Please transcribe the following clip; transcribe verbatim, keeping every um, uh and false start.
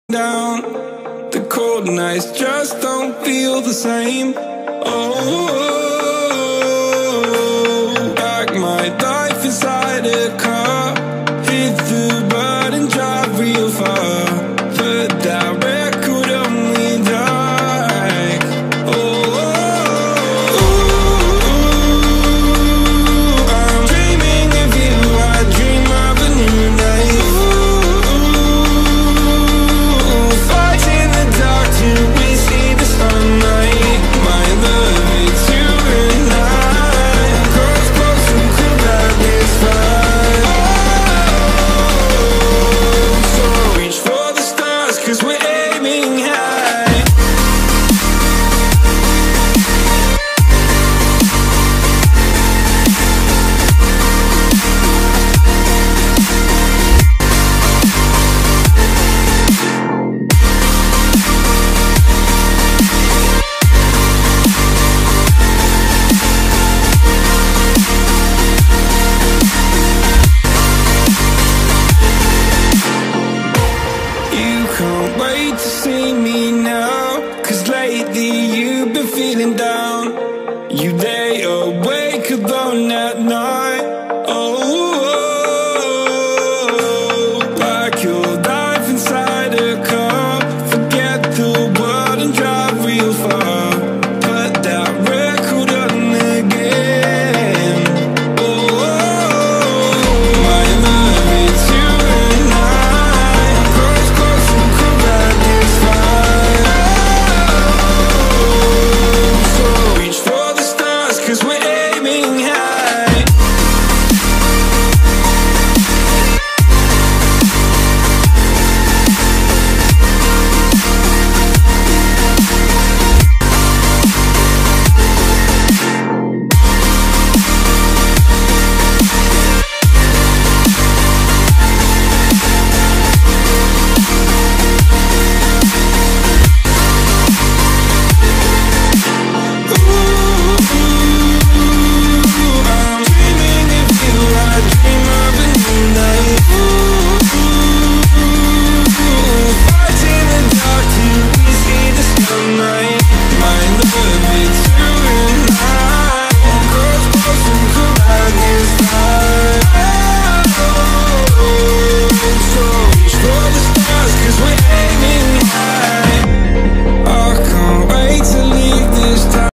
down. The cold nights just don't feel the same. Oh, like my life inside a car. Hit the button, drive real far. Put that record on me like, oh, I'm dreaming of you. I dream of a new life. Fighting the dark till we see the sunlight. My love, it's you and I. Cross close and cool like this fire. So reach for the stars, 'cause we're aiming high. You can't wait to see me now, 'cause lately you've been feeling down. You lay awake